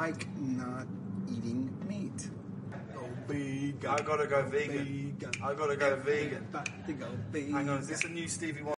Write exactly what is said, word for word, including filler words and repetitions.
like not eating meat. Go vegan. I gotta go vegan. vegan. I gotta go vegan. Everybody go vegan. Hang on, is this a new Stevie Wonder?